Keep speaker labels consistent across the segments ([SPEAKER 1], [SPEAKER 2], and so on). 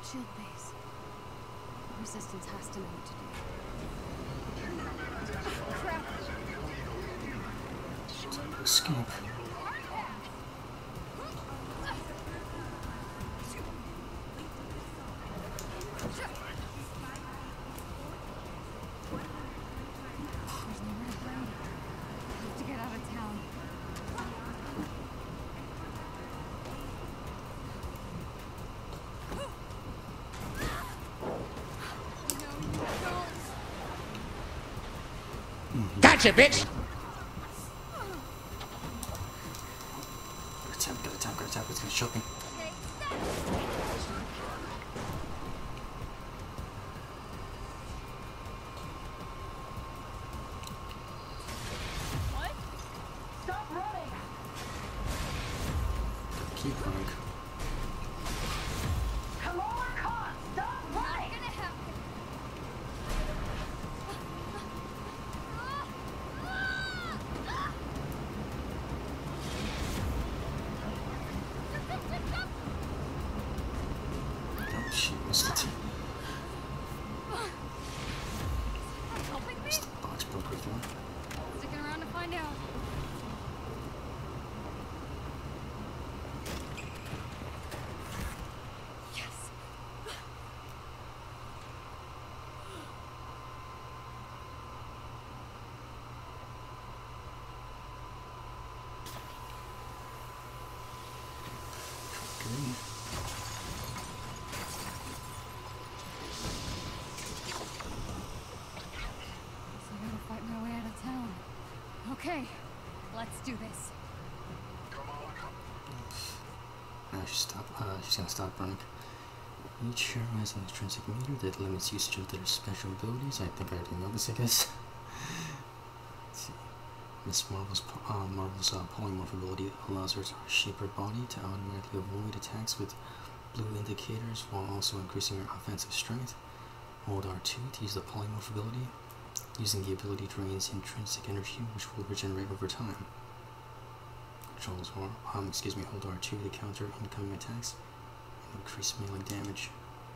[SPEAKER 1] Shield base. Resistance has to know what to do. Crap!
[SPEAKER 2] Escape.
[SPEAKER 3] Gotcha, bitch!
[SPEAKER 2] Gotta tap, it's gonna choke me.
[SPEAKER 1] What? Stop running!
[SPEAKER 2] Keep running.
[SPEAKER 1] Come on, Con! Stop running! Not gonna happen!
[SPEAKER 2] Oh, she missed it.
[SPEAKER 1] Helping me?
[SPEAKER 2] Missed the box broke right there.
[SPEAKER 1] Sticking around to find out. Yes.
[SPEAKER 2] Okay.
[SPEAKER 1] So I gotta fight my way out of town. Okay, let's do this.
[SPEAKER 2] She's gonna stop running. Each hero has an intrinsic meter that limits usage of their special abilities. I think I already know this, I guess. Let's see. Miss Marvel's polymorph ability allows her to shape her body to automatically avoid attacks with blue indicators while also increasing her offensive strength. Hold R2 to use the polymorph ability. Using the ability drains intrinsic energy, which will regenerate over time. Controls hold R2 to counter incoming attacks and increase melee damage.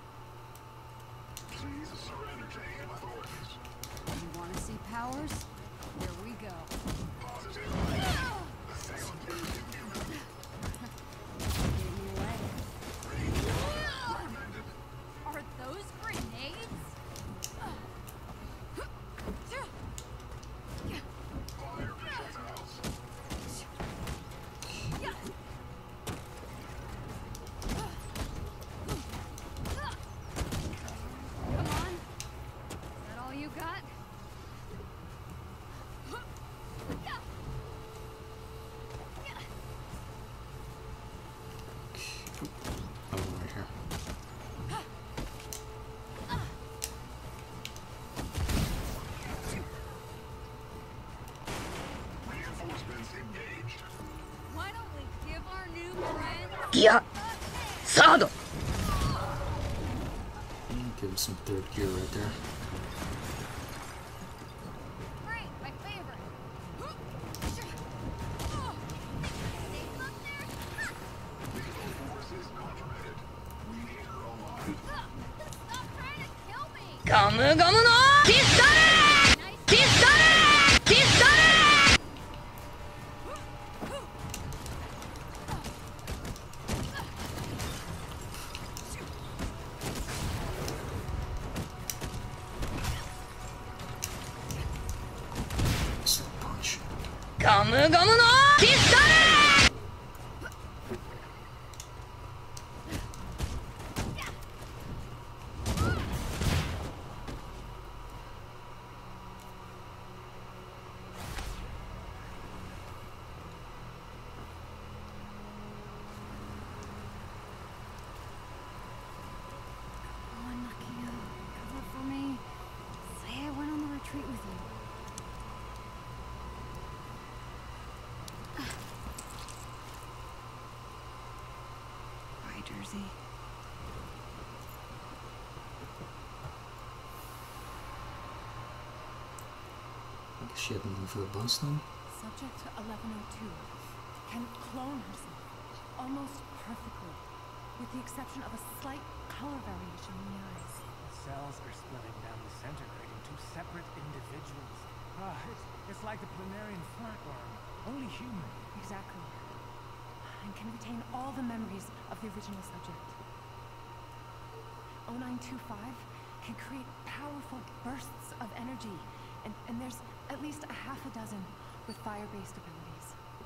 [SPEAKER 4] Please surrender to AIM authorities.
[SPEAKER 1] You wanna see powers? Here we go.
[SPEAKER 4] Positive. Assailant is immune.
[SPEAKER 1] Gave me away.
[SPEAKER 4] Recommended.
[SPEAKER 1] Are those grenades?
[SPEAKER 4] Fire projectiles.
[SPEAKER 1] Come on. Is that all you got?
[SPEAKER 2] Oh, right here.
[SPEAKER 4] Reinforcements engaged.
[SPEAKER 1] Why don't we give our new friends?
[SPEAKER 3] Yeah. Sado!
[SPEAKER 2] Give him some third gear right there.
[SPEAKER 1] Great, my favorite.
[SPEAKER 4] Forces not permitted. We need her alive.
[SPEAKER 1] Stop trying to kill me.
[SPEAKER 3] ガムガムのピストル
[SPEAKER 1] Nice.
[SPEAKER 3] ピストルピストル
[SPEAKER 2] Slow punch.
[SPEAKER 3] ガムガムのピストル
[SPEAKER 1] Come on, Nakia. Cover for me. Say I went on the retreat with you. Bye, Jersey.
[SPEAKER 2] I guess she had to move for the bus then.
[SPEAKER 1] Subject to 1102 can clone herself almost perfectly with with the exception of a slight color variation in the eyes.
[SPEAKER 5] The cells are splitting down the center, creating two separate individuals. It's like the planarian flatworm, only human.
[SPEAKER 1] Exactly. And can retain all the memories of the original subject. 0925 can create powerful bursts of energy, and there's at least a half a dozen with fire-based abilities.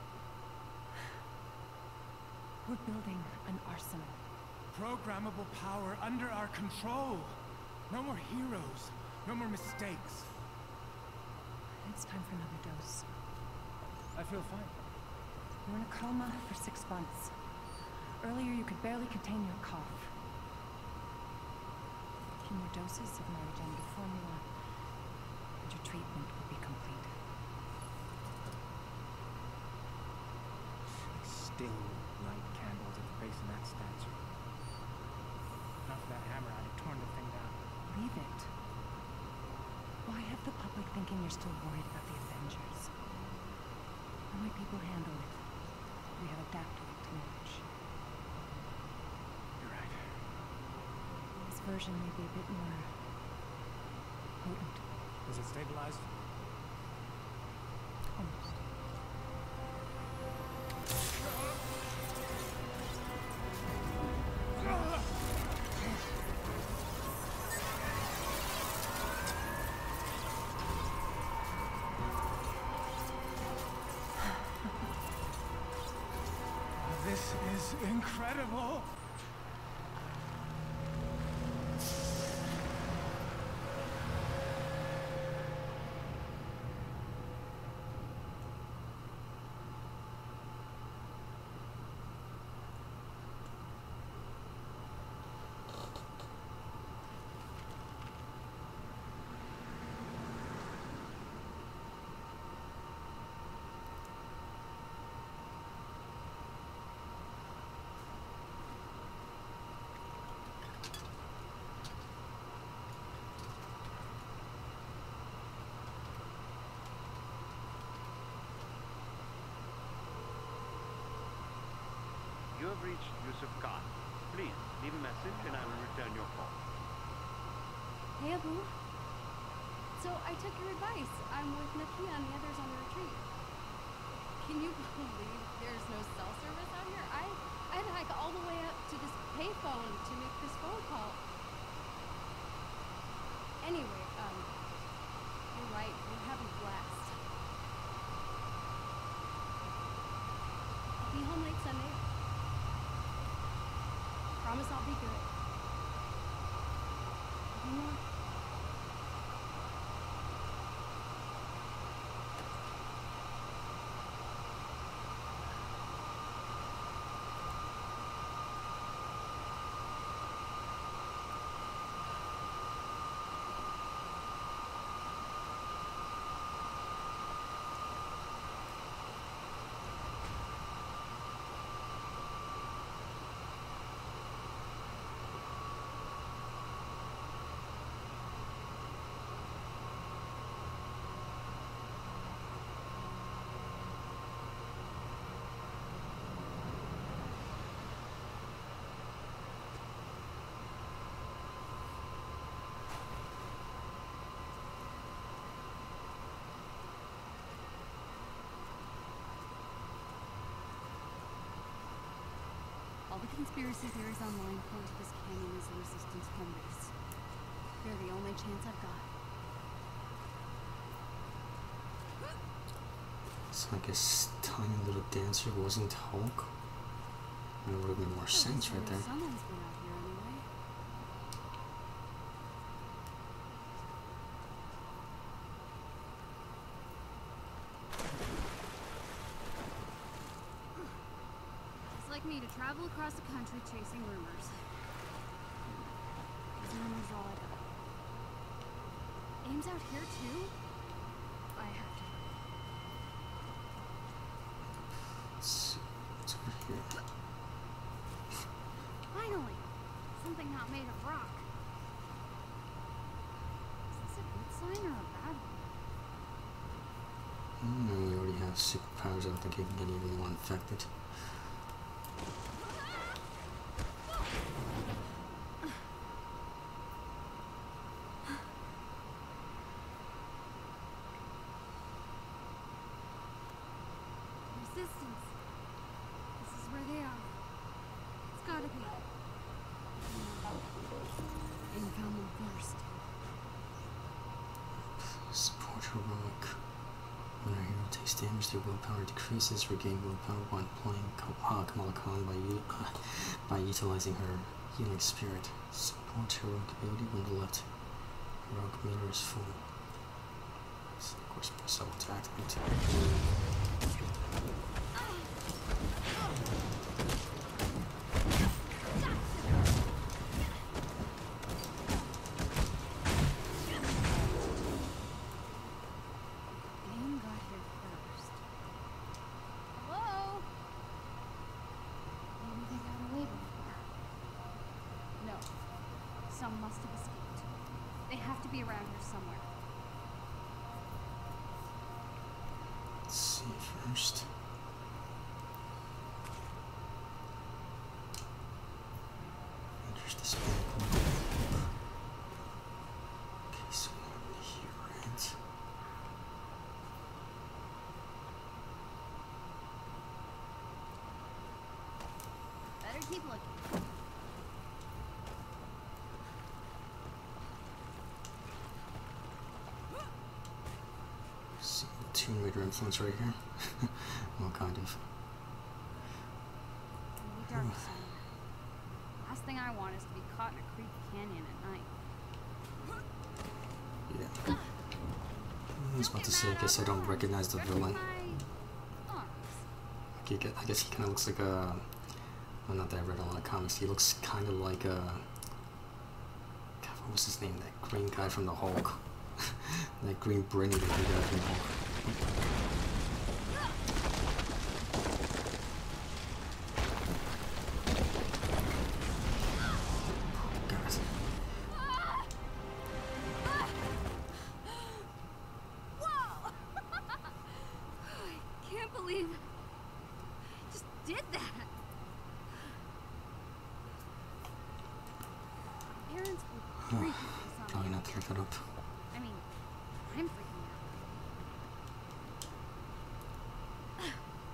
[SPEAKER 1] We're building an arsenal.
[SPEAKER 5] Programmable power under our control. No more heroes, no more mistakes.
[SPEAKER 1] It's time for another dose.
[SPEAKER 5] I feel fine.
[SPEAKER 1] You were in a coma for 6 months. Earlier, you could barely contain your cough. A few more doses of my regenerative formula, and your treatment will be complete.
[SPEAKER 5] Still light candles at the base of that statue. Not for that hammer, I'd have torn the thing down.
[SPEAKER 1] Leave it. Why have the public thinking you're still worried about the Avengers? The way people handle it, we have adapted it too much.
[SPEAKER 5] You're right.
[SPEAKER 1] This version may be a bit more potent.
[SPEAKER 5] Is it stabilized?
[SPEAKER 1] Almost.
[SPEAKER 5] This is incredible!
[SPEAKER 6] You have reached Yusuf Khan. Please, leave a message and I will return your call.
[SPEAKER 1] Hey, Abu. So I took your advice. I'm with Nakia and the others on the retreat. Can you believe there's no cell service out here? I had to hike all the way up to this payphone to make this phone call. Anyway, you're right. We're having a blast. I'll be home late Sunday. Promise I'll be good. You know, all the conspiracy theories online point to this canyon as the Resistance home base. They're the only chance I've got.
[SPEAKER 2] So I guess tiny little dancer wasn't Hulk. It would have made more sense right there.
[SPEAKER 1] Someone's been out here anyway. It's like me to travel across the country chasing rumors. These rumors are all I got. Aim's out here too? I have to.
[SPEAKER 2] It's over here.
[SPEAKER 1] Finally! Something not made of rock. Is this a good sign or a bad one?
[SPEAKER 2] We already have superpowers. I don't think he can get even more infected.
[SPEAKER 1] You found them first.
[SPEAKER 2] Support heroic. When our hero takes damage, their willpower decreases. Regain willpower when playing Kamala Khan by utilizing her healing spirit. Support heroic ability when the left heroic meter is full. So of course, press double to activate.
[SPEAKER 1] Aim got here first. Hello? Maybe they got away before. No. Some must have escaped. They have to be around here somewhere.
[SPEAKER 2] Let's see first. Enters the spell. Okay, so now here, right?
[SPEAKER 1] Better keep looking.
[SPEAKER 2] See the Tomb Raider influence right here. Well, kind of.
[SPEAKER 1] It'll be dark soon. Last thing I want is to be caught in a creepy canyon at night.
[SPEAKER 2] Yeah. I was about to say, I guess I don't recognize the villain. I guess he kind of looks like a. Well, not that I read a lot of comics. He looks kind of like a. God, what was his name? That green guy from the Hulk. That green Brenny that he got from the Hulk. God.
[SPEAKER 1] Whoa! I can't believe I just did that. Parents would freak if they saw
[SPEAKER 2] Probably
[SPEAKER 1] me.
[SPEAKER 2] not to look that up.
[SPEAKER 1] I mean, I'm freaking out.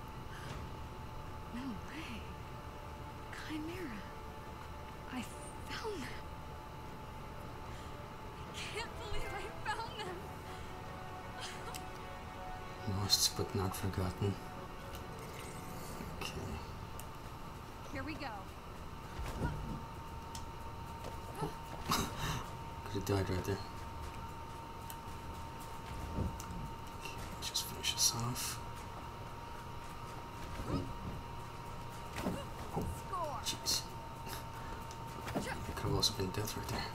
[SPEAKER 1] No way. Chimera. I found them. I can't believe I found them.
[SPEAKER 2] Lost but not forgotten. Okay.
[SPEAKER 1] Here we go.
[SPEAKER 2] Could have died right there. Okay, let's just finish this off.
[SPEAKER 1] Score.
[SPEAKER 2] Jeez. It could have also been death right there.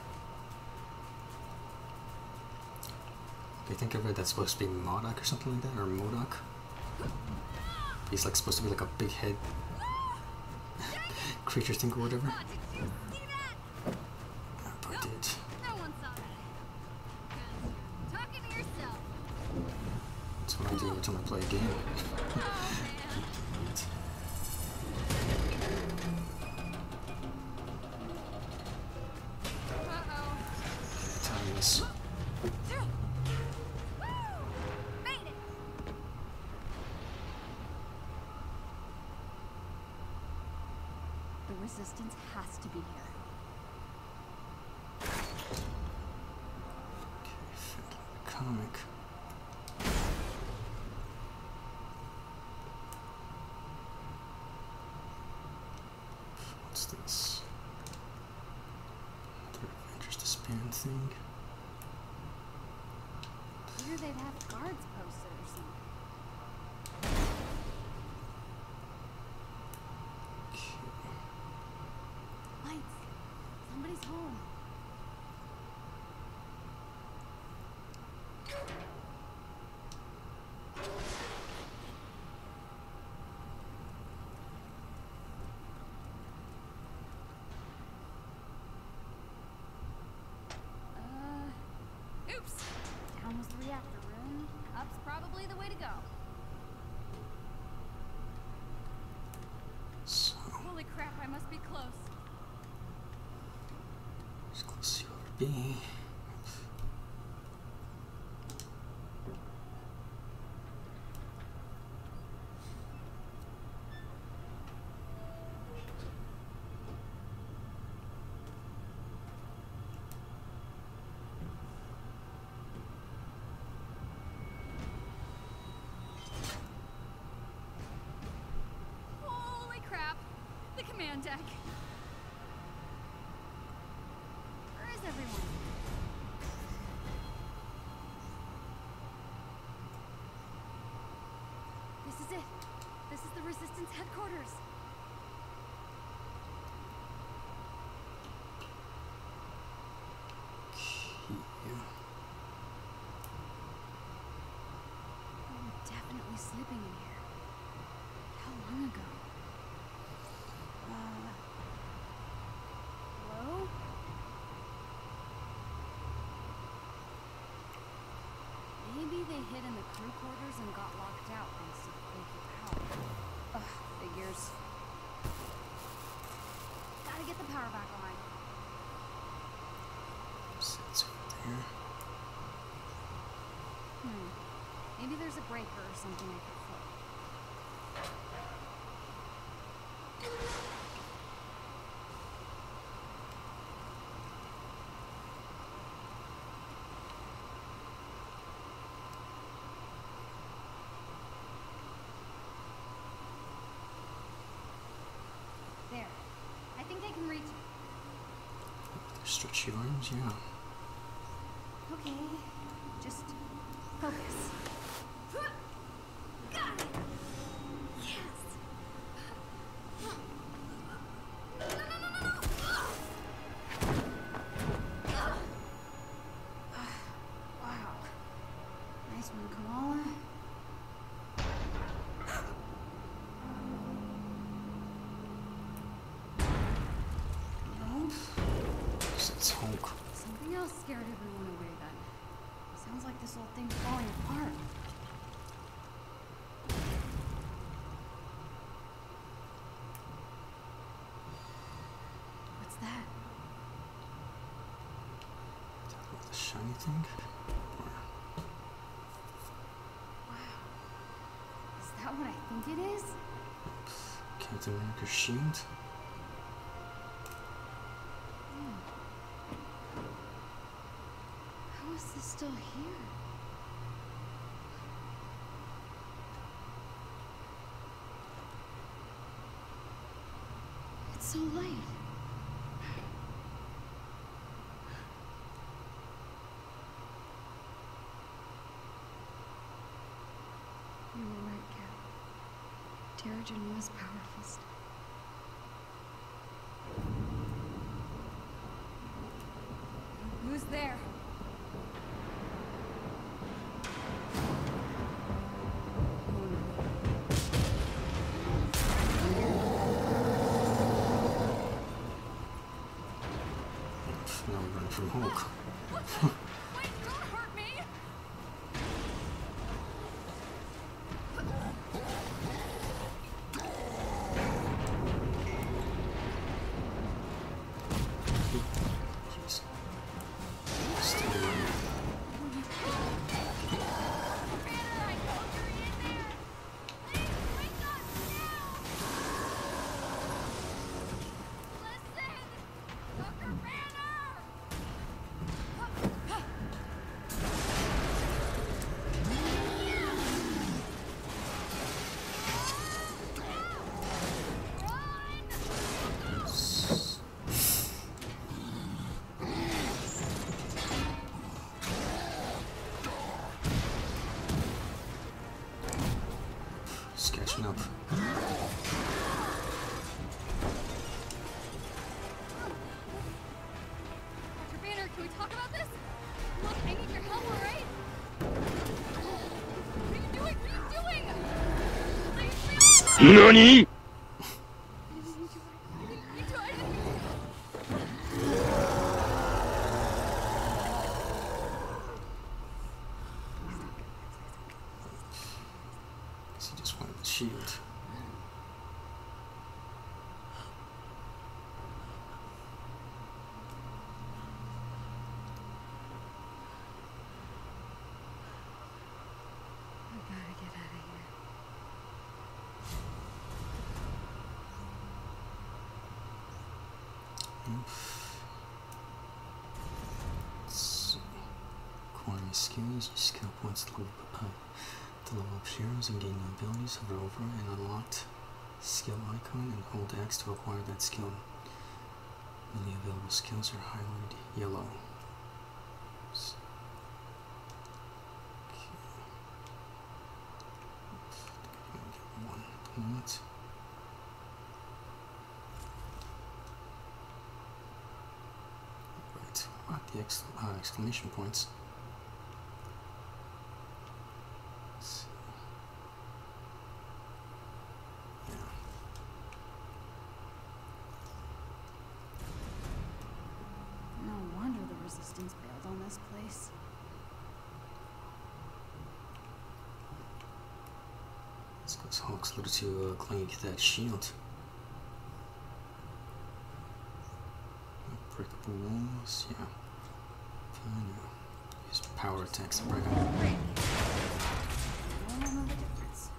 [SPEAKER 2] I think I read that's supposed to be Modok or something like that, or Modok. He's like supposed to be like a big head creature thing or whatever.
[SPEAKER 1] Oh, did you see that?
[SPEAKER 2] Yep, I did.
[SPEAKER 1] No one saw that. 'Cause you're talking to yourself.
[SPEAKER 2] That's what I do every time I play a game.
[SPEAKER 1] Oh, man. Uh-oh.
[SPEAKER 2] Time this.
[SPEAKER 1] Woo! Made it! The resistance has to be here.
[SPEAKER 2] Okay, thinking the comic. What's this? Another Avengers Disband thing.
[SPEAKER 1] Figured they'd have guards posted or something.
[SPEAKER 2] Okay.
[SPEAKER 1] Lights. Somebody's home. Oops. Down was the reactor room. Up's probably the way to go.
[SPEAKER 2] So,
[SPEAKER 1] Holy crap, I must be close.
[SPEAKER 2] as close as you'll ever be.
[SPEAKER 1] command deck. Where is everyone? This is it. This is the Resistance headquarters.
[SPEAKER 2] Yeah.
[SPEAKER 1] We were definitely sleeping in here. How long ago? Hello? Maybe they hid in the crew quarters and got locked out thanks to the flaky power. Ugh, figures. Gotta get the power back on.
[SPEAKER 2] Sits over there.
[SPEAKER 1] Maybe there's a breaker or something I could flip. There. I think I can reach it.
[SPEAKER 2] There's stretchy arms, yeah.
[SPEAKER 1] Okay, just focus. Got it! Yes! Wow. Nice one, Kamala. Nope.
[SPEAKER 2] Sits Hulk.
[SPEAKER 1] Something else scared everyone away then. Sounds like this whole thing's falling apart. What's that?
[SPEAKER 2] The shiny thing?
[SPEAKER 1] Wow. Is that what I think it is?
[SPEAKER 2] Captain America's shield?
[SPEAKER 1] How is this still here? It's so late. You were right, Cap. Terrigen was powerful stuff. Who's there?
[SPEAKER 2] Now I'm running from Hulk.
[SPEAKER 1] Wait, don't hurt me!
[SPEAKER 2] Jeez. Still running.
[SPEAKER 1] Banner, I know you're in there! Please, wake up now! Listen! Dr. Banner!
[SPEAKER 2] Just catching up.
[SPEAKER 1] Dr. Banner, can we talk about this? Look, I need your help, alright? What are you doing? What are you doing? Please, please!
[SPEAKER 3] NANI?!
[SPEAKER 1] I didn't mean to. I didn't mean to.
[SPEAKER 2] Guess he just wanted the shield.
[SPEAKER 1] I gotta get out of here.
[SPEAKER 2] Let's see. Acquiring skills, use skill points to level up heroes and gain new abilities. Hover over and unlocked. skill icon and hold X to acquire that skill. Only available skills are highlighted yellow. Oops. Okay. Oops. I think I'm gonna get one at the moment. Right, what the exclamation points? Let's see. Yeah.
[SPEAKER 1] No wonder the resistance bailed on this place.
[SPEAKER 2] Let's go to Hawk's Lure to clang that shield. Breakable walls, yeah. Fine. Use power attacks to break them.
[SPEAKER 1] I don't know the difference.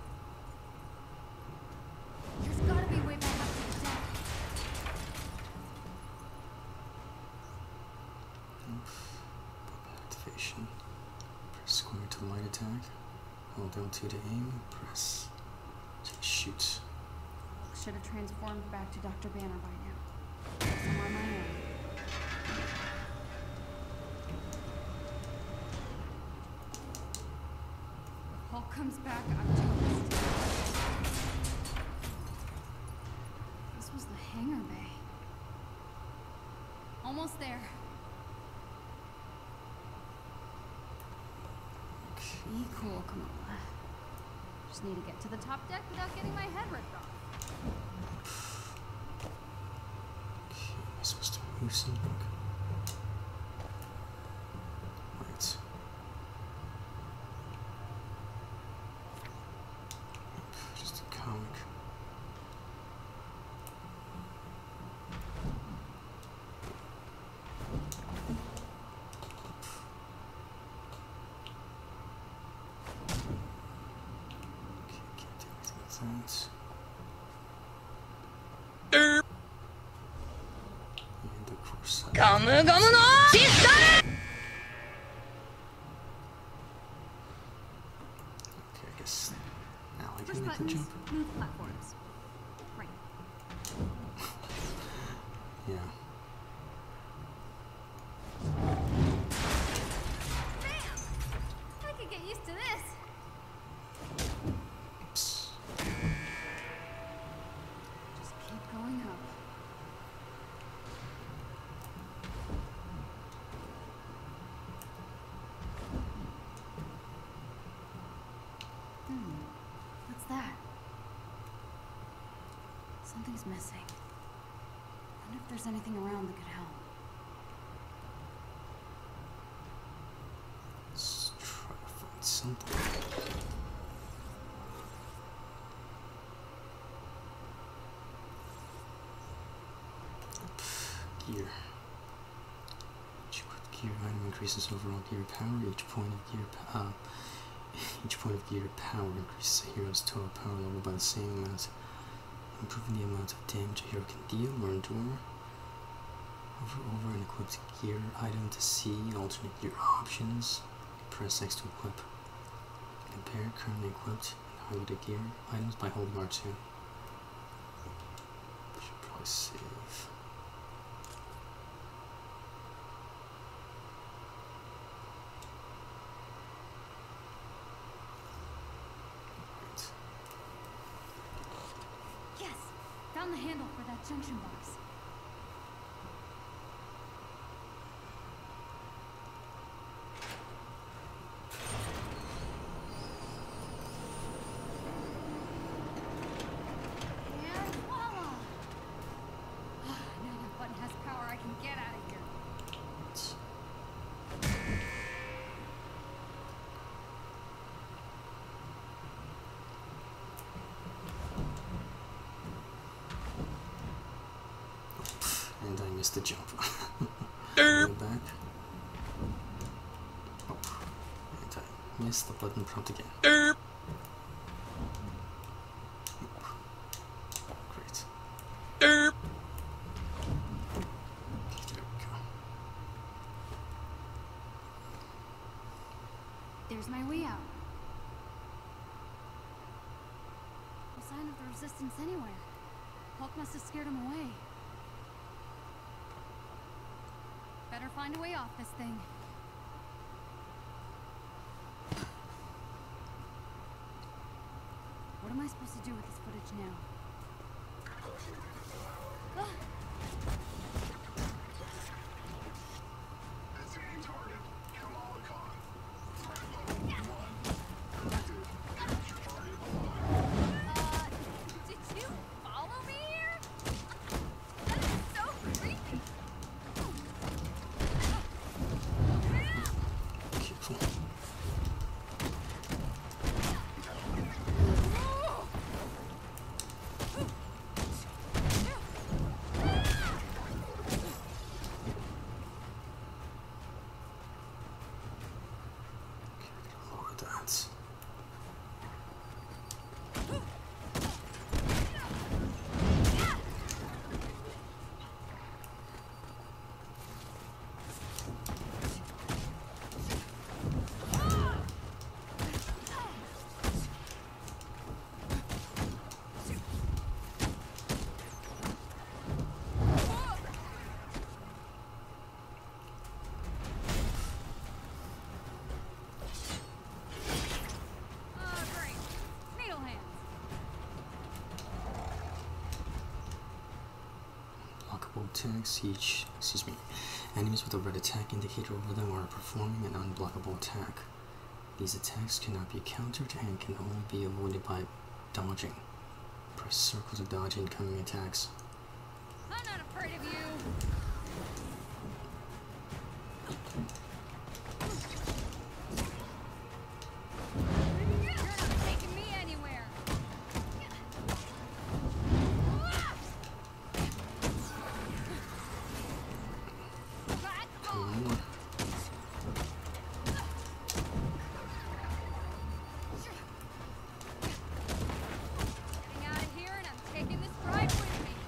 [SPEAKER 1] There's gotta be a way back up to the deck.
[SPEAKER 2] Activation. Press square to light attack. Hold L2 to aim. Press to shoot.
[SPEAKER 1] Should have transformed back to Dr. Banner by now. I'm on my own. If Hulk comes back, I'm toast. This was the hangar bay. Almost there. Be cool, Kamala. Just need to get to the top deck without getting my head ripped off.
[SPEAKER 2] Okay, am I supposed to move something? Right. Just a comic. Okay, can't do anything with that. And of course,
[SPEAKER 3] ガムガムのピストル
[SPEAKER 2] okay, I guess now I
[SPEAKER 1] Push
[SPEAKER 2] can make the
[SPEAKER 1] buttons,
[SPEAKER 2] jump.
[SPEAKER 1] move platforms. Right.
[SPEAKER 2] Yeah.
[SPEAKER 1] Bam! I could get used to this.
[SPEAKER 2] Oops.
[SPEAKER 1] Just keep going up. What's that? Something's missing. Wonder if there's anything around that could help.
[SPEAKER 2] Let's try to find something. Gear. Each gear item increases overall gear power. Each point of gear power increases a hero's total power level by the same amount, improving the amount of damage a hero can deal or endure. Hover over an equipped gear item to see alternate gear options. Press X to equip. Compare currently equipped and highlighted gear items by holding R2. Should probably save. Right.
[SPEAKER 1] Yes! Found the handle for that junction box. And voila! Now that button has power, I can get out of here.
[SPEAKER 2] And I missed the jump. Way back. Oh. And I missed the button prompt again. Oh. Great. Okay, there we go.
[SPEAKER 1] There's my way out. Guess sign of the resistance anywhere. Hulk must have scared him away. Better find a way off this thing. What am I supposed to do with this footage now?
[SPEAKER 4] Designated target, Kamala Khan. Threat level 1. Active. Capture target alive.
[SPEAKER 1] Did you follow me here? That is so creepy.
[SPEAKER 2] Careful. Lower that.
[SPEAKER 1] Oh, great. Needle hands.
[SPEAKER 2] Blockable attacks. Enemies with a red attack indicator over them are performing an unblockable attack. These attacks cannot be countered and can only be avoided by dodging. Press circle to dodge incoming attacks.
[SPEAKER 1] I'm not afraid of you. You're not taking me anywhere. Back
[SPEAKER 2] One
[SPEAKER 1] off.
[SPEAKER 2] more.
[SPEAKER 1] Getting out of here, and I'm taking this ride with me.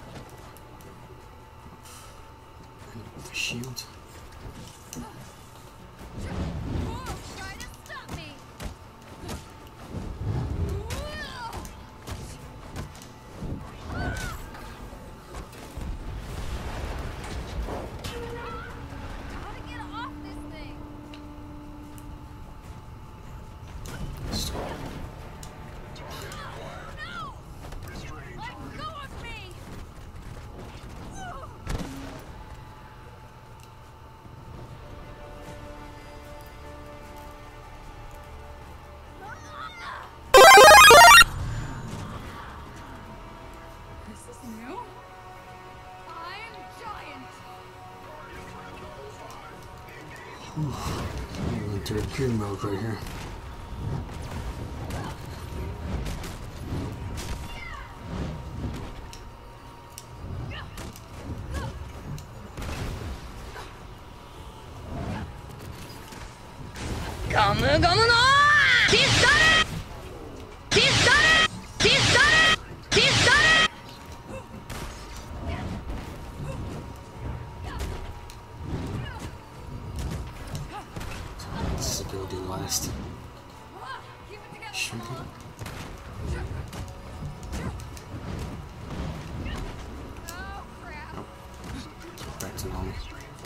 [SPEAKER 2] And the shield.
[SPEAKER 1] Whoa, try to stop me. Gotta get off this thing.
[SPEAKER 2] Stop.
[SPEAKER 1] No!
[SPEAKER 4] Restrain
[SPEAKER 1] Let
[SPEAKER 4] target.
[SPEAKER 1] go of me! This is new? I'm giant!
[SPEAKER 2] I'm in third gear mode right here.
[SPEAKER 3] Gamu Gamu no Pistol! Pistol! Pistol! Pistol!
[SPEAKER 2] This is gonna do last.
[SPEAKER 1] Keep it together!
[SPEAKER 2] Shoot it.
[SPEAKER 1] Oh, crap!
[SPEAKER 2] Back to normal.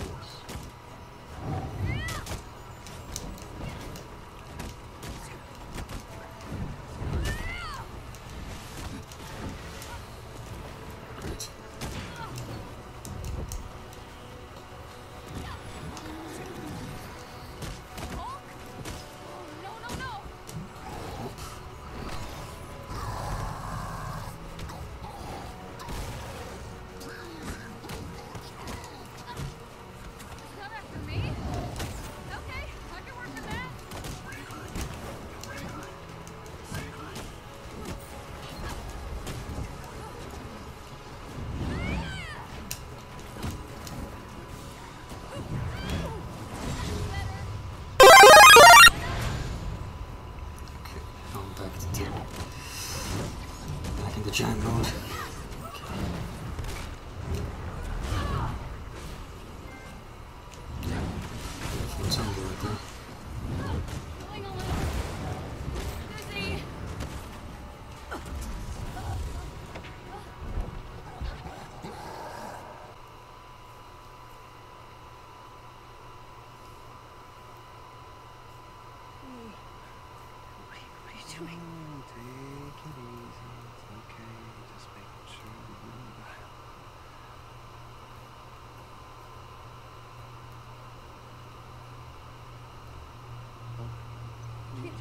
[SPEAKER 2] Great.
[SPEAKER 1] Hulk? Oh, no, no, no! Come after me? Okay, I can work with that.
[SPEAKER 2] Okay, now I'm back in the giant mode. What's on right there?
[SPEAKER 1] Pulling a little. Dizzy.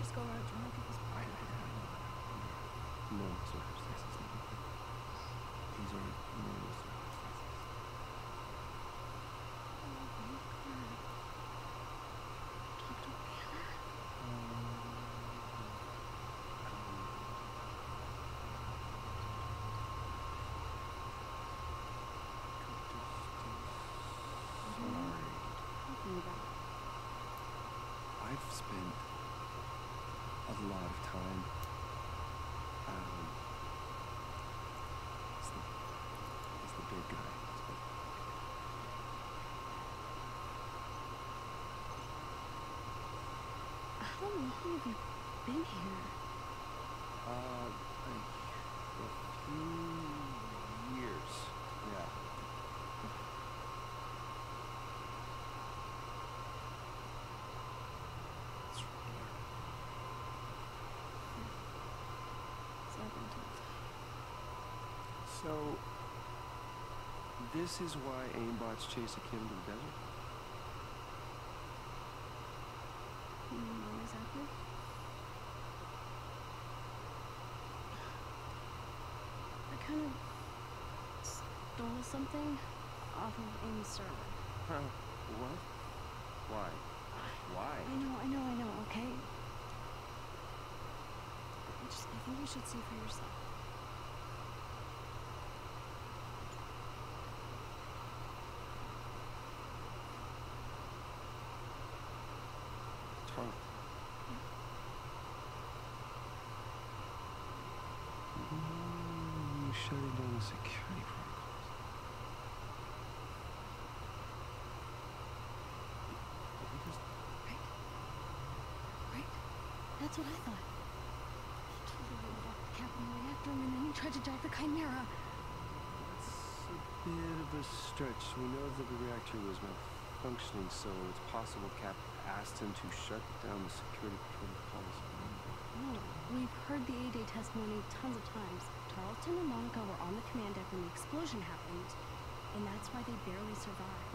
[SPEAKER 1] just go around joining people's
[SPEAKER 7] I
[SPEAKER 1] parties.
[SPEAKER 7] know. No circumstances. These are normal circumstances.
[SPEAKER 1] Oh my god. Talk to Anna?
[SPEAKER 7] Sorry.
[SPEAKER 1] Talking about.
[SPEAKER 7] I've spent a lot of time. He's the big guy.
[SPEAKER 1] How long have you been here?
[SPEAKER 7] A few years. Yeah. It's rare.
[SPEAKER 1] So I've been told.
[SPEAKER 7] So, this is why aimbots chase a kid into the desert?
[SPEAKER 1] Not exactly. I kind of stole something off of Amy's server.
[SPEAKER 7] Huh? What? Why? Why?
[SPEAKER 1] I know, okay? I think you should see for yourself.
[SPEAKER 7] Tarl. You shutting down the security protocols. Did we just...
[SPEAKER 1] Right? That's what I thought. He totally lit off the cap in the reactor room and then he tried to drive the Chimera.
[SPEAKER 7] That's a bit of a stretch. We know that the reactor was malfunctioning, so it's possible Cap asked him to shut down the security protocols.
[SPEAKER 1] No, we've heard the A-Day testimony tons of times. Tarleton and Monica were on the command deck when the explosion happened, and that's why they barely survived.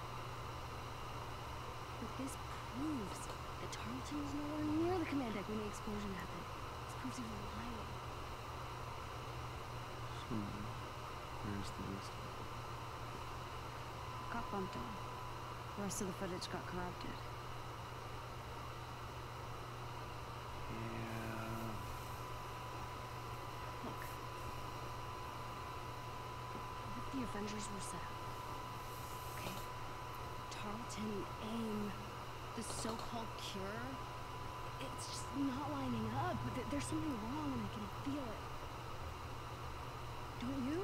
[SPEAKER 1] But this proves that Tarleton was nowhere near the command deck when the explosion happened. This proves he was lying.
[SPEAKER 7] So, where's the rest of it?
[SPEAKER 1] Got bumped on. The rest of the footage got corrupted.
[SPEAKER 7] Yeah.
[SPEAKER 1] Look. What if the Avengers were set up? Okay? Tarleton, AIM, the so-called cure, it's just not lining up. There's something wrong and I can feel it. Don't you?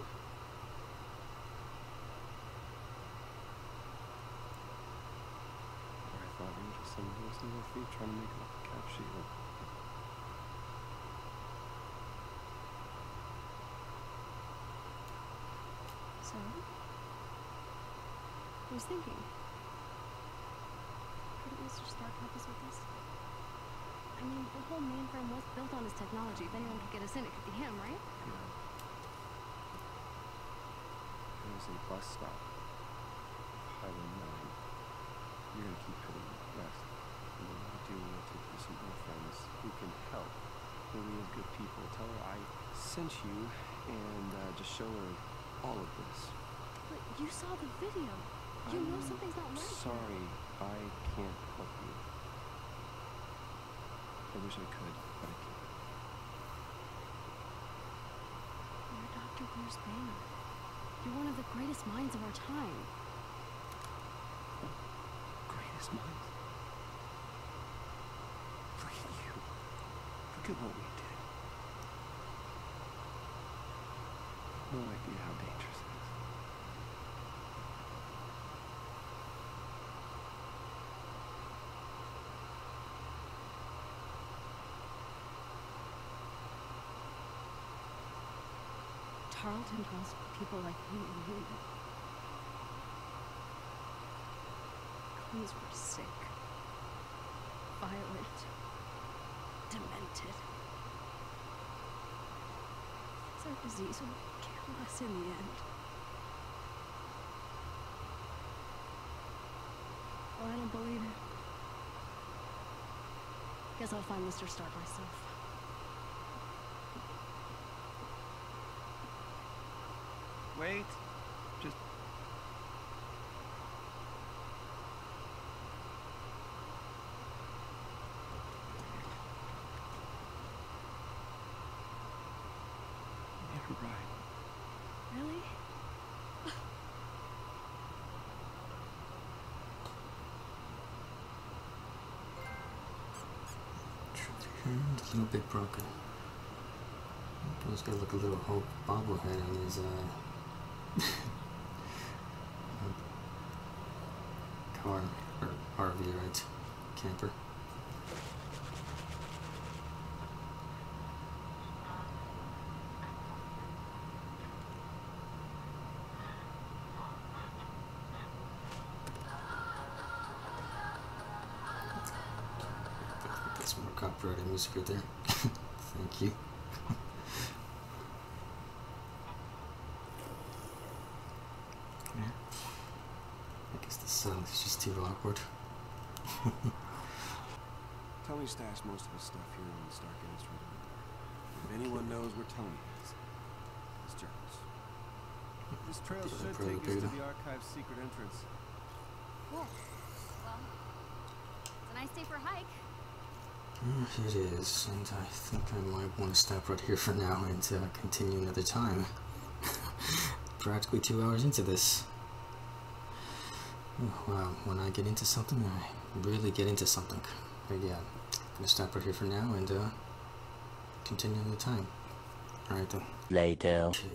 [SPEAKER 7] I thought we were just some of those little feet trying to make up a Cap shield.
[SPEAKER 1] So? I was thinking. Couldn't Mr. Stark help us with this? I mean, the whole mainframe was built on his technology. If anyone could get us in, it could be him, right?
[SPEAKER 7] Yeah. It was a bus stop. Highway 9. You're gonna keep heading west. And then I do want to take you some more friends who can help. Maria's good people. Tell her I sent you and just show her all of this.
[SPEAKER 1] But you saw the video. You know something's not right.
[SPEAKER 7] Sorry, I can't help you. I wish I could, but I can't.
[SPEAKER 1] You're Dr. Bruce Banner. You're one of the greatest minds of our time.
[SPEAKER 7] Greatest minds. Look at you. Look at what we did. No idea how dangerous it is.
[SPEAKER 1] Tarleton calls people like me and you. Clones were sick, violent, demented. It's our disease will kill us in the end. Well, I don't believe it. Guess I'll find Mr. Stark myself.
[SPEAKER 7] Wait. Just... Never mind.
[SPEAKER 1] Really?
[SPEAKER 2] A little bit broken. He's got like a little Hulk bobblehead on his car, or RV, right? Camper. That's more copyrighted music right there. Thank you. Yeah. I guess the sound is just too awkward.
[SPEAKER 7] Tony stashed most of his stuff here in the Stark Industries. If anyone knows where Tony is, it's Jarvis. This trail
[SPEAKER 2] Yeah,
[SPEAKER 7] should
[SPEAKER 2] probably
[SPEAKER 7] take us to
[SPEAKER 2] bigger.
[SPEAKER 7] the archive's secret entrance.
[SPEAKER 1] Cool. Well, it's a nice day for a hike.
[SPEAKER 2] It is, and I think I might want to stop right here for now and continue another time. Practically 2 hours into this. Wow, when I get into something, I really get into something. But yeah, I'm gonna stop right here for now and continue another time. Alright then.
[SPEAKER 3] Later.
[SPEAKER 2] Okay.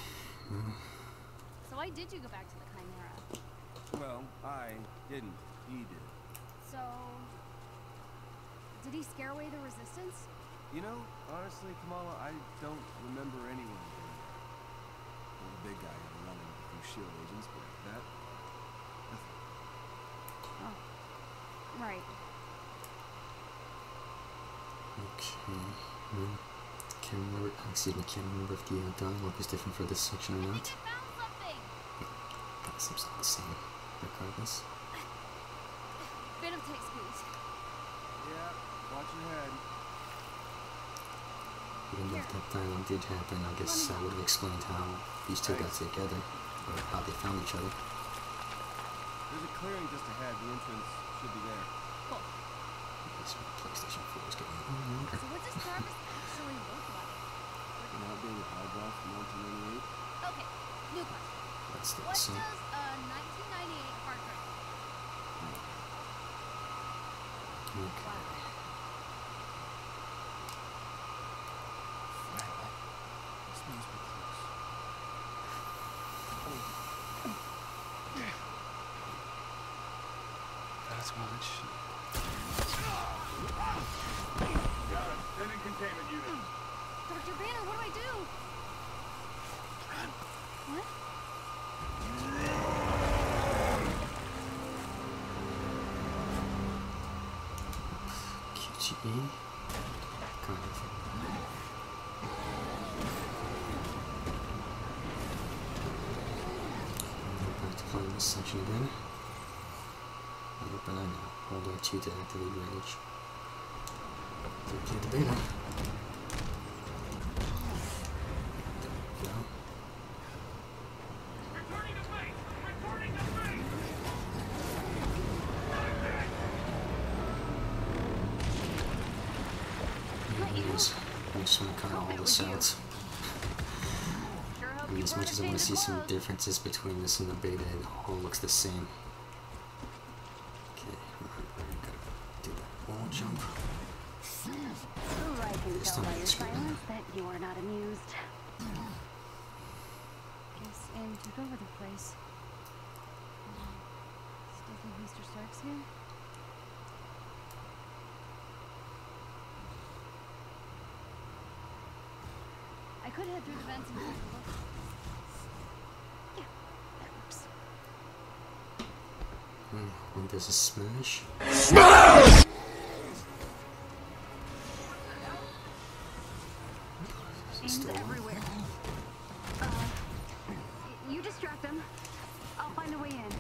[SPEAKER 1] So why did you go back to the Chimera?
[SPEAKER 7] Well, I didn't. He did.
[SPEAKER 1] So... did he scare away the Resistance?
[SPEAKER 7] You know, honestly, Kamala, I don't remember anyone doing that. Well, the big guy running a few SHIELD agents, but that... nothing.
[SPEAKER 1] Oh. Right.
[SPEAKER 2] Okay. Can't remember. Excuse me. Can't remember if the dialogue is different for this section or not.
[SPEAKER 1] found something!
[SPEAKER 2] That seems like the same, regardless.
[SPEAKER 1] Bit of tight squeeze.
[SPEAKER 7] Yeah, watch your head.
[SPEAKER 2] Even though if that dialogue did happen, I guess I would have explained how these two got together, or how they found each other.
[SPEAKER 7] There's a clearing just ahead. The entrance should be there.
[SPEAKER 1] Cool.
[SPEAKER 2] This PlayStation 4 is getting longer.
[SPEAKER 1] So what does Jarvis actually look like?
[SPEAKER 7] And out being a hard drive from 1998.
[SPEAKER 1] Okay, new question.
[SPEAKER 2] That's the
[SPEAKER 1] What
[SPEAKER 2] same.
[SPEAKER 1] does a 1998 hard drive look like?
[SPEAKER 2] Okay.
[SPEAKER 7] This means we're close. That's much.
[SPEAKER 4] Got it. Sending containment units.
[SPEAKER 1] Dr. Banner, what do I do? What?
[SPEAKER 2] QTE? Kind of. Back to playing this section again. But I know. Hold R2 to activate rage. Play the beta. There we go.
[SPEAKER 4] Returning to base! Returning to base!
[SPEAKER 2] Anyways, I just want to cut all this out.
[SPEAKER 1] Sure hope
[SPEAKER 2] And
[SPEAKER 1] you
[SPEAKER 2] as
[SPEAKER 1] brought
[SPEAKER 2] much
[SPEAKER 1] a
[SPEAKER 2] as I want
[SPEAKER 1] change
[SPEAKER 2] to see
[SPEAKER 1] of
[SPEAKER 2] some
[SPEAKER 1] clothes.
[SPEAKER 2] differences between this and the beta, it all looks the same. Okay, gotta do that wall jump.
[SPEAKER 8] I can
[SPEAKER 2] This
[SPEAKER 8] tell
[SPEAKER 2] time
[SPEAKER 8] by your
[SPEAKER 2] it's screen.
[SPEAKER 8] silence that you are not amused.
[SPEAKER 1] Guess Aim took over the place. Still think Mr. Stark's here? I could head through the vents and take a look.
[SPEAKER 8] Yeah, that works.
[SPEAKER 2] When there's a smash.
[SPEAKER 8] Aim's
[SPEAKER 2] Still on?
[SPEAKER 8] everywhere. You distract them. I'll find a way in.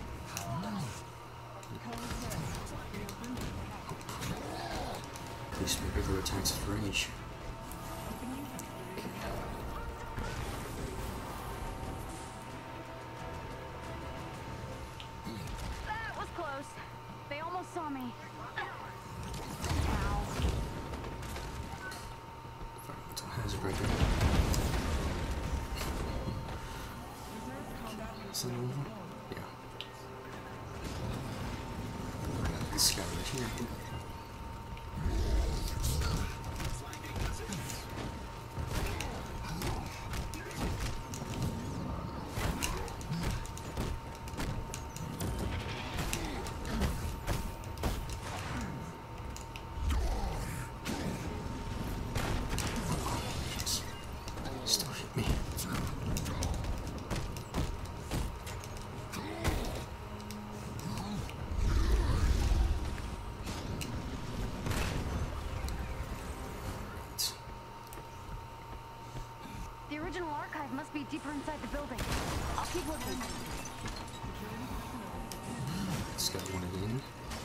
[SPEAKER 2] Please make regular attacks of rage.
[SPEAKER 8] That was close. They almost saw me.
[SPEAKER 2] Environmental hazard right there. Is that over? Yeah. This guy right here. Still hit me.
[SPEAKER 8] The original archive must be deeper inside the building. I'll keep looking.
[SPEAKER 2] This guy wanted in.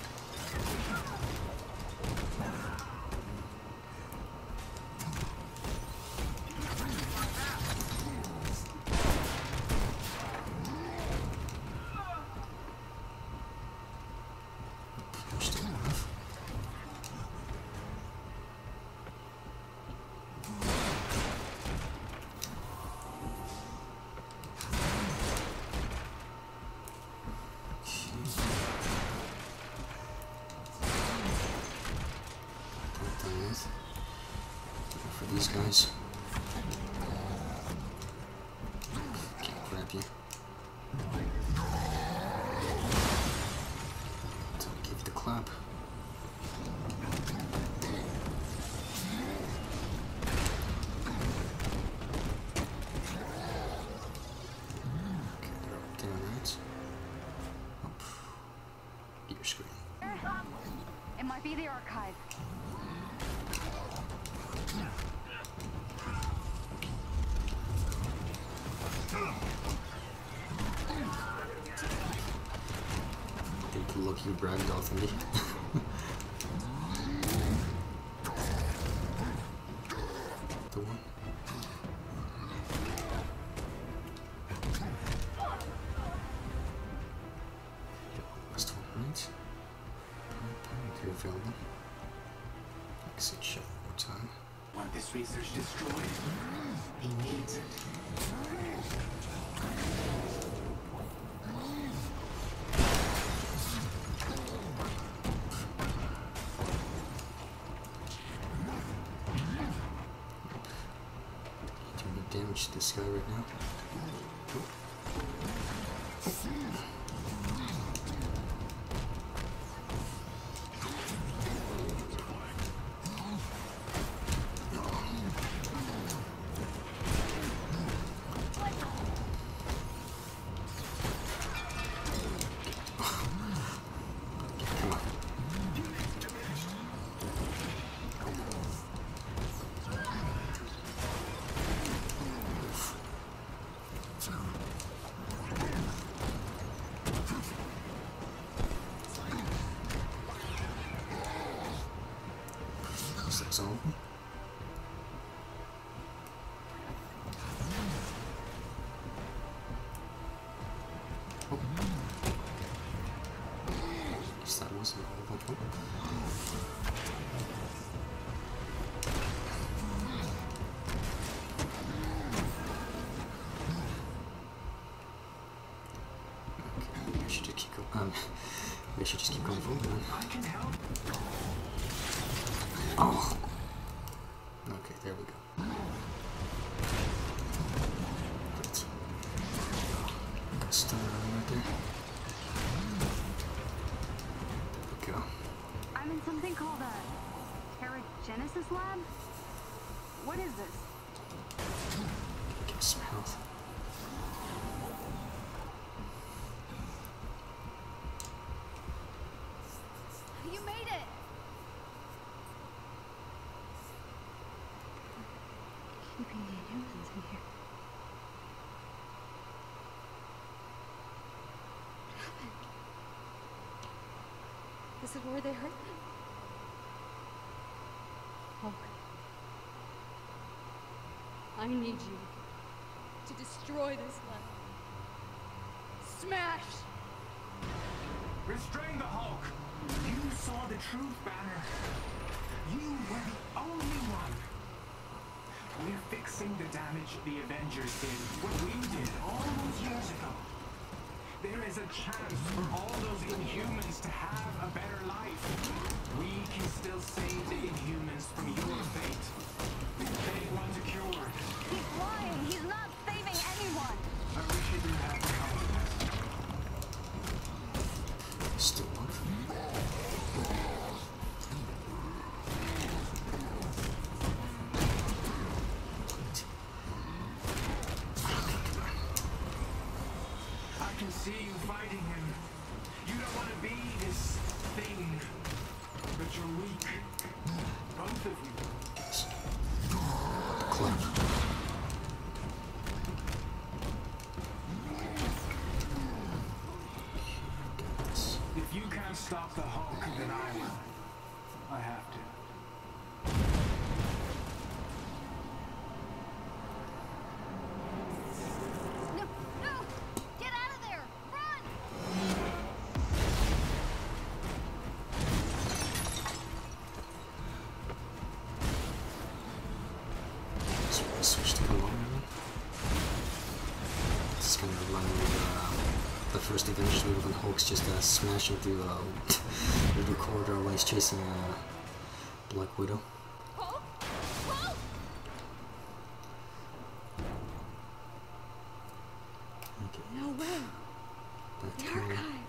[SPEAKER 2] Still alive. For these guys. Can't grab you. So I give you the clap. Okay, they're up there, right? Up. Your screen.
[SPEAKER 8] It might be the archive.
[SPEAKER 2] Take a look, you bragged off me. The one. Last one, right? You're available. Exit shot one more time.
[SPEAKER 9] Want this research destroyed? He needs it.
[SPEAKER 2] Doing damage to this guy right now. Come on. Is that all? Oh. Guess that wasn't all of them. Okay, maybe I should just keep going. Maybe I should just keep going forward then. Oh. Okay, there we go. Good. Got stunned right there. There we go.
[SPEAKER 8] I'm in something called a Paragenesis lab. What is this?
[SPEAKER 2] Give us some health.
[SPEAKER 1] You made it!
[SPEAKER 8] Keeping the humans in here.
[SPEAKER 1] What happened? This is where they hurt them? Hulk, I need you to destroy this lab. Smash!
[SPEAKER 9] Restrain the Hulk! You saw the truth, Banner. You were the only one. We're fixing the damage the Avengers did, what we did all those years ago. There is a chance for all those Inhumans to have a better life. We can still save the Inhumans from your fate. They want a cure.
[SPEAKER 8] He's lying. He's not saving anyone.
[SPEAKER 9] I wish you didn't have to come with us.
[SPEAKER 2] Still one.
[SPEAKER 9] I can see you fighting him. You don't want to be this thing, but you're weak. Both of you.
[SPEAKER 2] Clever.
[SPEAKER 9] If you can't stop the Hulk, then I will. I have to.
[SPEAKER 1] No! No! Get out of there! Run!
[SPEAKER 2] So we'll switch to the long one. This is kind of remind me of the first Avengers movie when Hulk's just smashing through the corridor when he's chasing Black Widow.
[SPEAKER 1] Hulk? Hulk!
[SPEAKER 2] Okay.
[SPEAKER 1] No way!
[SPEAKER 2] That
[SPEAKER 1] The
[SPEAKER 2] time.
[SPEAKER 1] archive!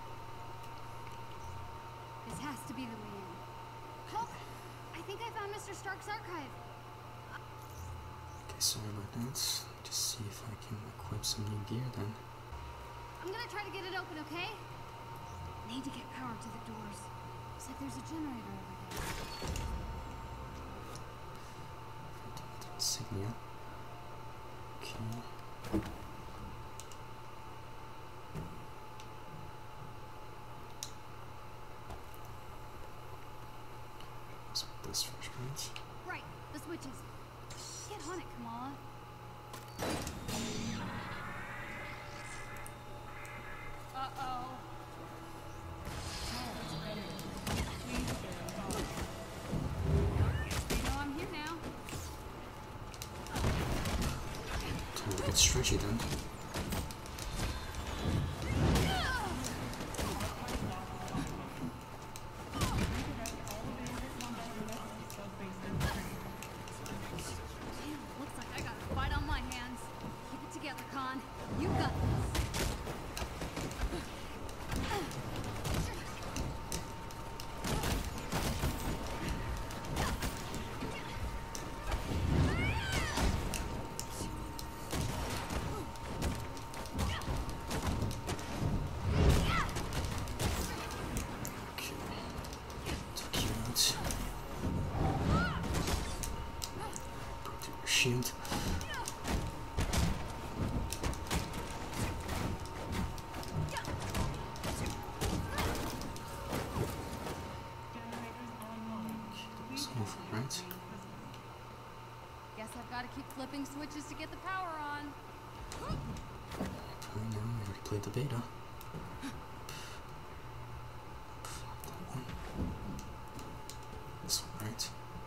[SPEAKER 1] This has to be the way in. Hulk! I think I found Mr. Stark's archive.
[SPEAKER 2] Okay, sorry about that. Just see if I can equip some new gear then.
[SPEAKER 1] I'm gonna try to get it open, okay? Need to get power to the doors. Looks like there's a generator over there.
[SPEAKER 2] Insignia. Okay. Let's put this first, right?
[SPEAKER 1] Right, the switches. Get on it, Kamala. Uh-oh. You know I'm here now.
[SPEAKER 2] Time to get stretchy then.
[SPEAKER 1] Looks like I got a fight on my hands. Keep it together, Khan. You got this.
[SPEAKER 2] Okay. Took you out. Put your shield. It's over, right?
[SPEAKER 1] Guess I've got to keep flipping switches to get the power on.
[SPEAKER 2] I know, I already played the beta. That one. This one, right?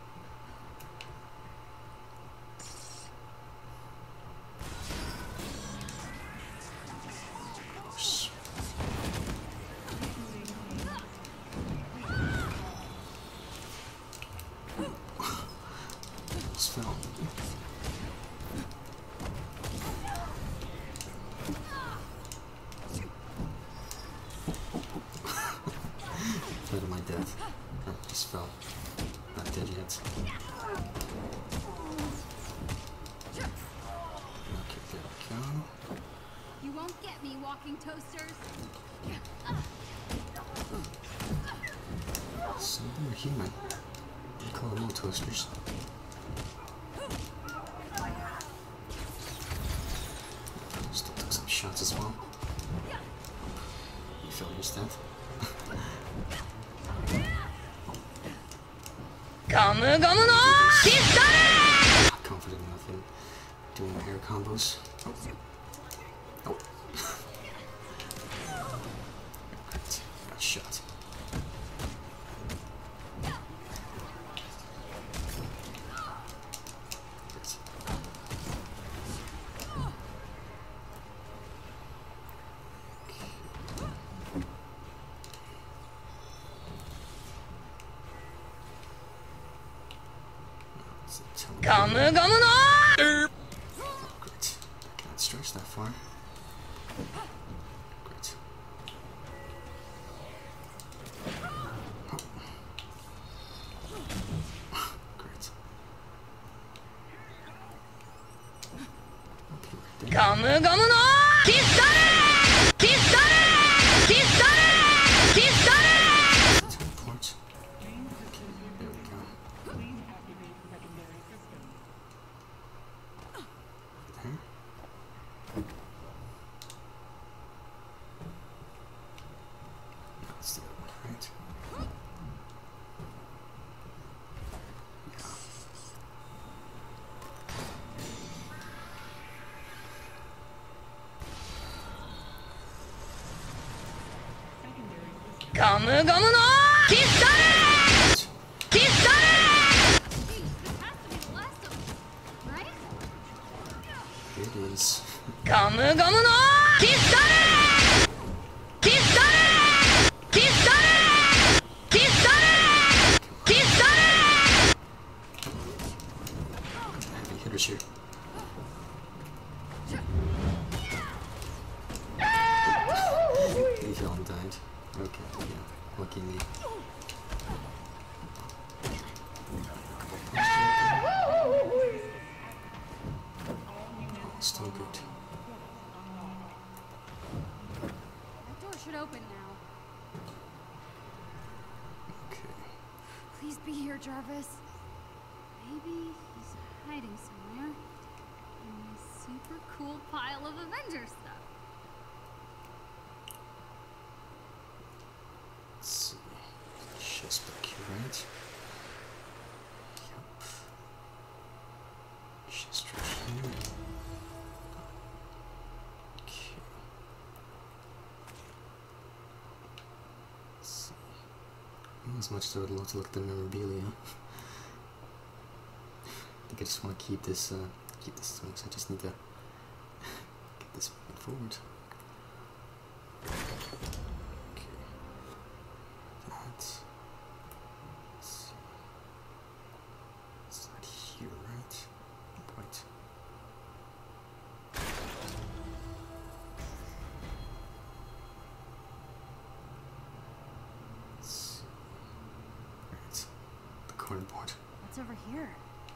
[SPEAKER 2] Of course. Almost fell. Look at my death. I just fell. Not dead yet. Okay, there we go.
[SPEAKER 1] You won't get me, walking toasters.
[SPEAKER 2] So they're human. They call them all toasters. Still took some shots as well. You fell to his death.
[SPEAKER 3] ガムガムのピストル
[SPEAKER 2] Not confident enough in doing air combos. Oh. Oh. Got shot.
[SPEAKER 3] Gamu Gamu no!
[SPEAKER 2] Oh, great. I cannot stretch that far. Great. Oh. Great. Okay, right there.
[SPEAKER 3] Gamu Gamu no! Pistol! Pistol! Pistol! Pistol!
[SPEAKER 2] Teleport. Okay, there we go. There. That's the other one, right?
[SPEAKER 3] Gamu Gamu no! Pistol! Pistol!
[SPEAKER 1] This has to be the last of them, right?
[SPEAKER 2] Here it is.
[SPEAKER 3] Gamu Gamu no! Pistol! Pistol! Pistol! Pistol! Pistol!
[SPEAKER 2] Heavy hitters here. These all died. Okay, yeah. Lucky me. Oh, still good.
[SPEAKER 1] That door should open now.
[SPEAKER 2] Okay.
[SPEAKER 1] Please be here, Jarvis. Maybe he's hiding somewhere in this super cool pile of Avengers stuff.
[SPEAKER 2] Let's see. Chest back here, right? Yep. Chest right here. Okay. Let's see. As much as I would love to look at the memorabilia, I think I just want to keep this thing, so I just need to get this moving forward. Okay. That. Let's see. It's not here, right? Right. Let's see. Right. The cardboard.
[SPEAKER 1] What's over here?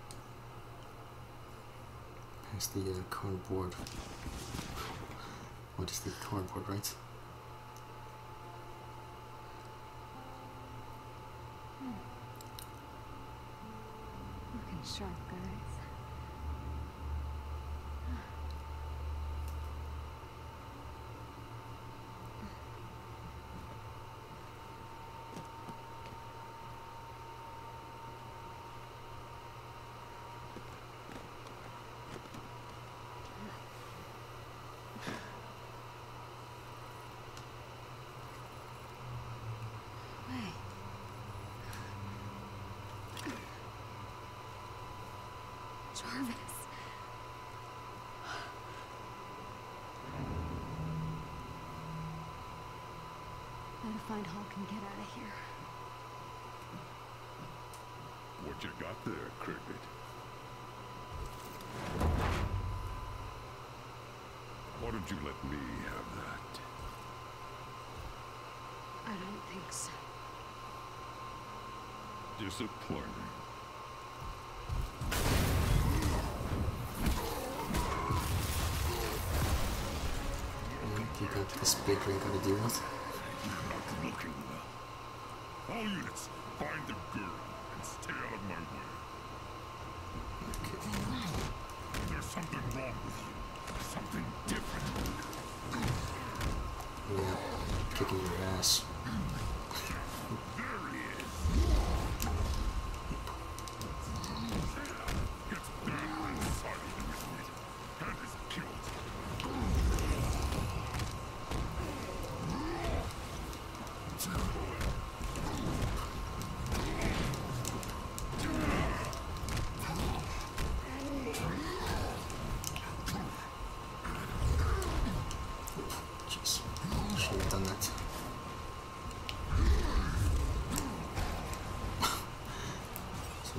[SPEAKER 2] Past the cardboard. What is the cardboard, right?
[SPEAKER 8] Looking sharp, guys. Wait.
[SPEAKER 1] Jarvis. Gotta find Hulk and get out of here.
[SPEAKER 4] What you got there, Cricket? Why don't you let me have that?
[SPEAKER 8] I don't think so.
[SPEAKER 4] Disappointing.
[SPEAKER 2] You got this big ring gotta deal with.
[SPEAKER 4] You're not looking well. All units, find the girl and stay out of my way.
[SPEAKER 2] Okay.
[SPEAKER 4] There's something wrong with you. Something different.
[SPEAKER 2] Yeah. Kicking your ass.
[SPEAKER 4] There he is.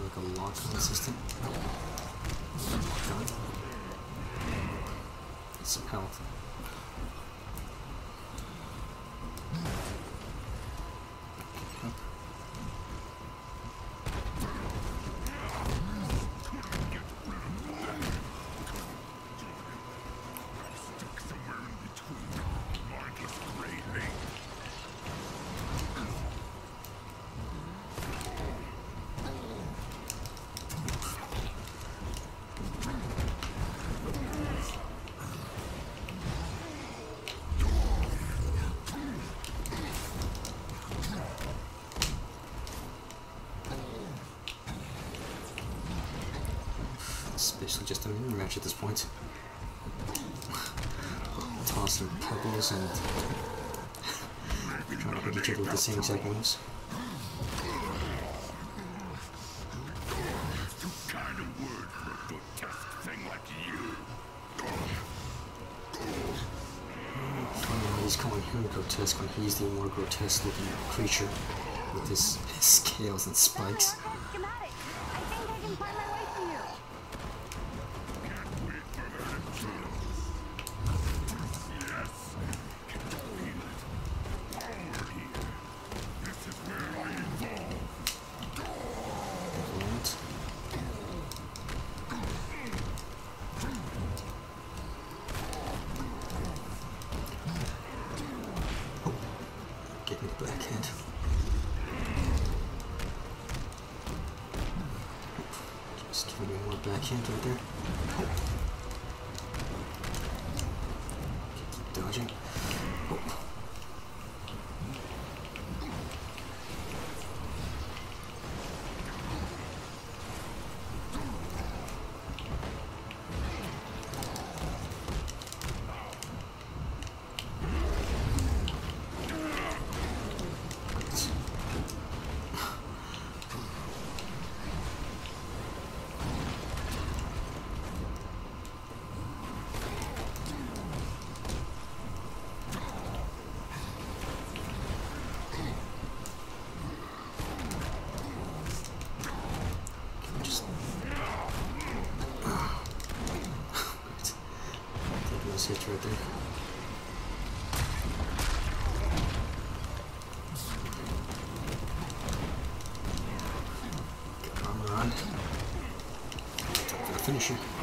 [SPEAKER 2] like a lock-on system. Gun. Get some health. It's basically just a mirror match at this point. Tossing pebbles and trying to hit each other with the same exact moves. Funny, he's calling him grotesque when he's the more grotesque looking creature with his scales and spikes.
[SPEAKER 8] Schematic. I think I can find my way through here.
[SPEAKER 2] Get me the backhand. Just giving me more backhand right there. Keep dodging. Hits right there. Get armor on. Time for the finisher.